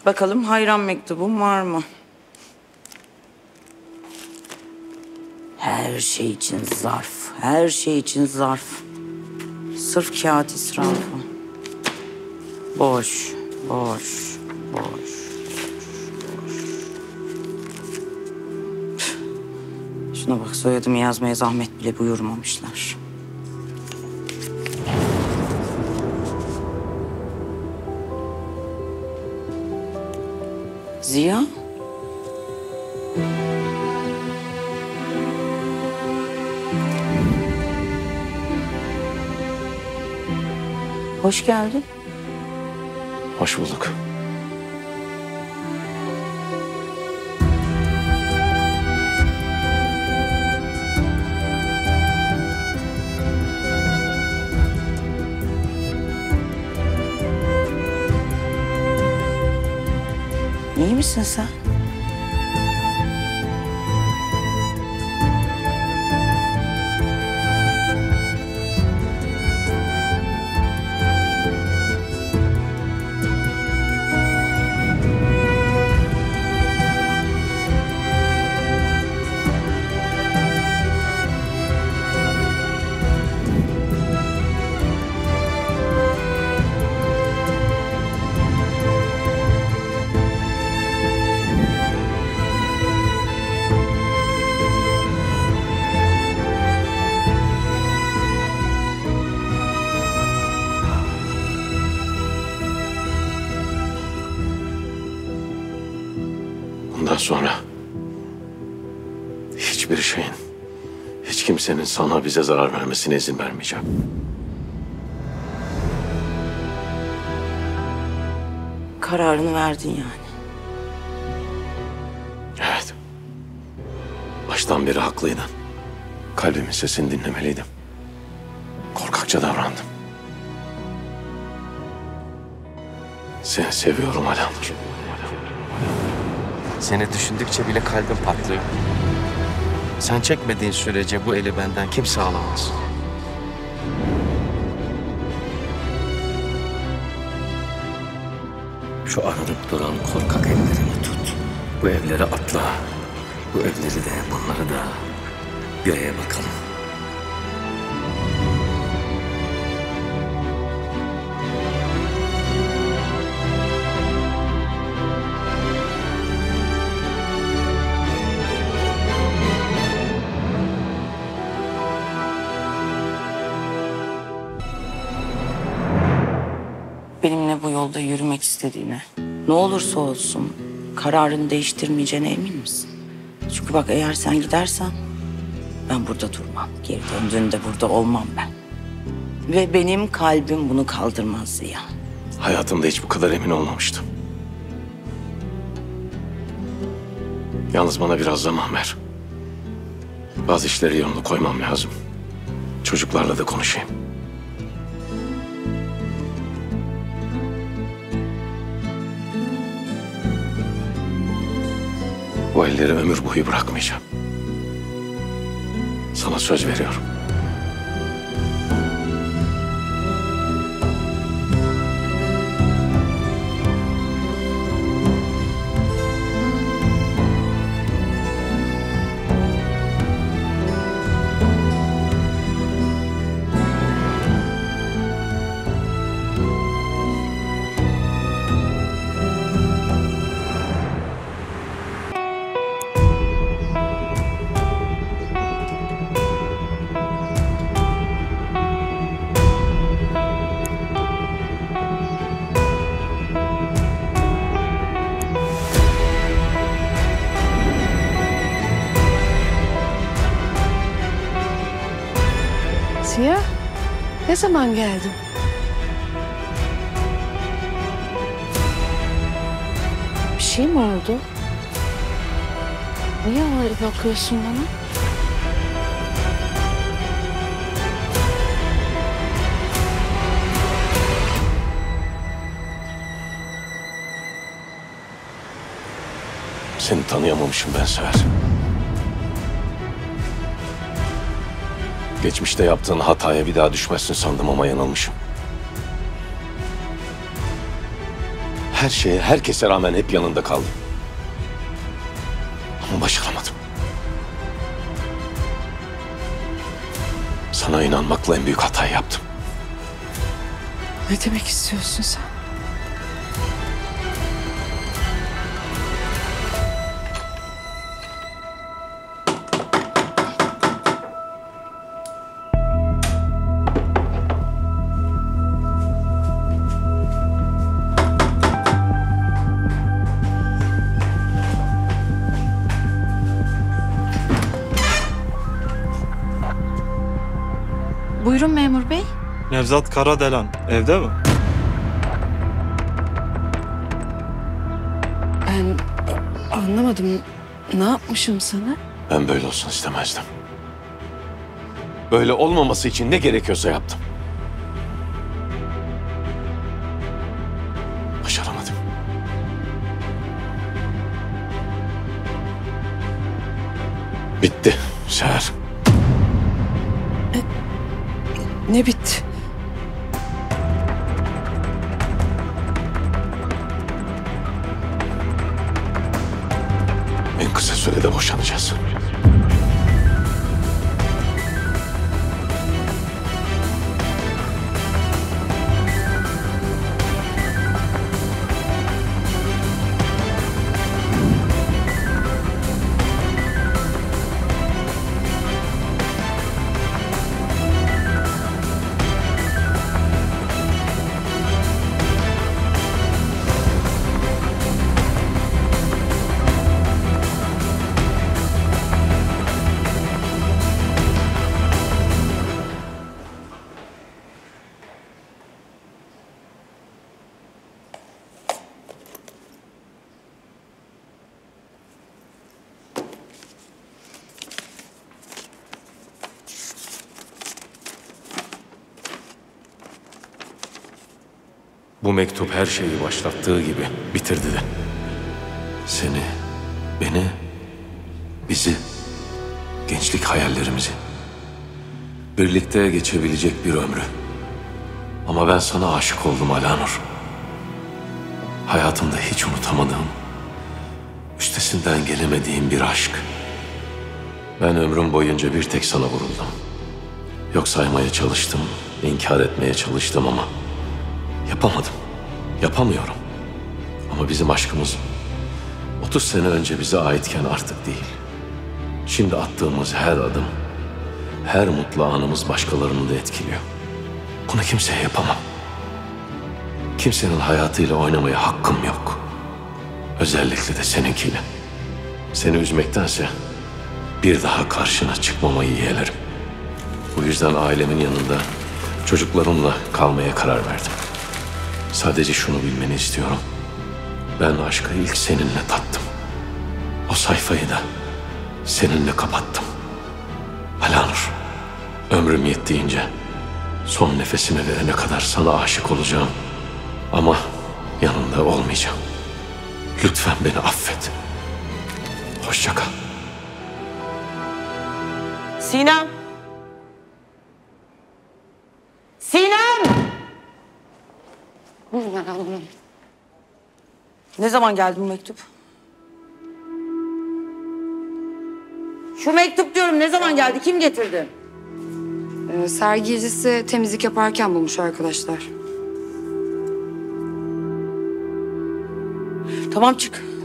Bakalım hayran mektubum var mı? Her şey için zarf. Her şey için zarf. Sırf kağıt israfı. Boş, boş, boş. Şuna bak, soyadımı yazmaya zahmet bile buyurmamışlar. Ziya? Hoş geldin. Hoş bulduk. İyi misin sen? Bundan sonra hiçbir şeyin, hiç kimsenin sana bize zarar vermesine izin vermeyeceğim. Kararını verdin yani. Evet. Baştan beri haklıydın. Kalbimin sesini dinlemeliydim. Korkakça davrandım. Seni seviyorum Alanur. Seni düşündükçe bile kalbim patlıyor. Sen çekmediğin sürece bu eli benden kimse alamaz. Şu aranıp duran korkak ellerimi tut. Bu evlere atla. Bu evleri de bunları da göğe bakalım. Benimle bu yolda yürümek istediğine, ne olursa olsun kararını değiştirmeyeceğine emin misin? Çünkü bak, eğer sen gidersen ben burada durmam. Geri döndüğünde burada olmam ben. Ve benim kalbim bunu kaldırmaz Ziya. Hayatımda hiç bu kadar emin olmamıştım. Yalnız bana biraz zaman ver. Bazı işleri yoluna koymam lazım. Çocuklarla da konuşayım. Bu elleri ömür boyu bırakmayacağım. Sana söz veriyorum. Ziya, ne zaman geldin? Bir şey mi oldu? Niye öyle bakıyorsun bana? Seni tanıyamamışım ben Seher. Geçmişte yaptığın hataya bir daha düşmezsin sandım ama yanılmışım. Her şeye, herkese rağmen hep yanında kaldım. Ama başaramadım. Sana inanmakla en büyük hatayı yaptım. Ne demek istiyorsun sen? Buyurun memur bey. Nevzat Karadelan evde mi? Ben anlamadım. Ne yapmışım sana? Ben böyle olsun istemezdim. Böyle olmaması için ne gerekiyorsa yaptım. Başaramadım. Bitti Seher. Ne bitti? En kısa sürede boşanacağız. Bu mektup her şeyi başlattığı gibi bitirdi de. Seni, beni, bizi, gençlik hayallerimizi. Birlikte geçebilecek bir ömrü. Ama ben sana aşık oldum Alanur. Hayatımda hiç unutamadığım, üstesinden gelemediğim bir aşk. Ben ömrüm boyunca bir tek sana vuruldum. Yok saymaya çalıştım, inkar etmeye çalıştım ama yapamadım. Yapamıyorum. Ama bizim aşkımız 30 sene önce bize aitken artık değil. Şimdi attığımız her adım, her mutlu anımız başkalarını da etkiliyor. Bunu kimseye yapamam. Kimsenin hayatıyla oynamaya hakkım yok. Özellikle de seninkiyle. Seni üzmektense bir daha karşına çıkmamayı yeğlerim. Bu yüzden ailemin yanında çocuklarımla kalmaya karar verdim. Sadece şunu bilmeni istiyorum. Ben aşkı ilk seninle tattım. O sayfayı da seninle kapattım. Alanur, ömrüm yettiğince son nefesimi verene kadar sana aşık olacağım. Ama yanında olmayacağım. Lütfen beni affet. Hoşça kal. Sinem! Sinem! Ne zaman geldi bu mektup? Şu mektup diyorum, ne zaman geldi? Kim getirdi? Sergicisi temizlik yaparken bulmuş arkadaşlar. Tamam, çık.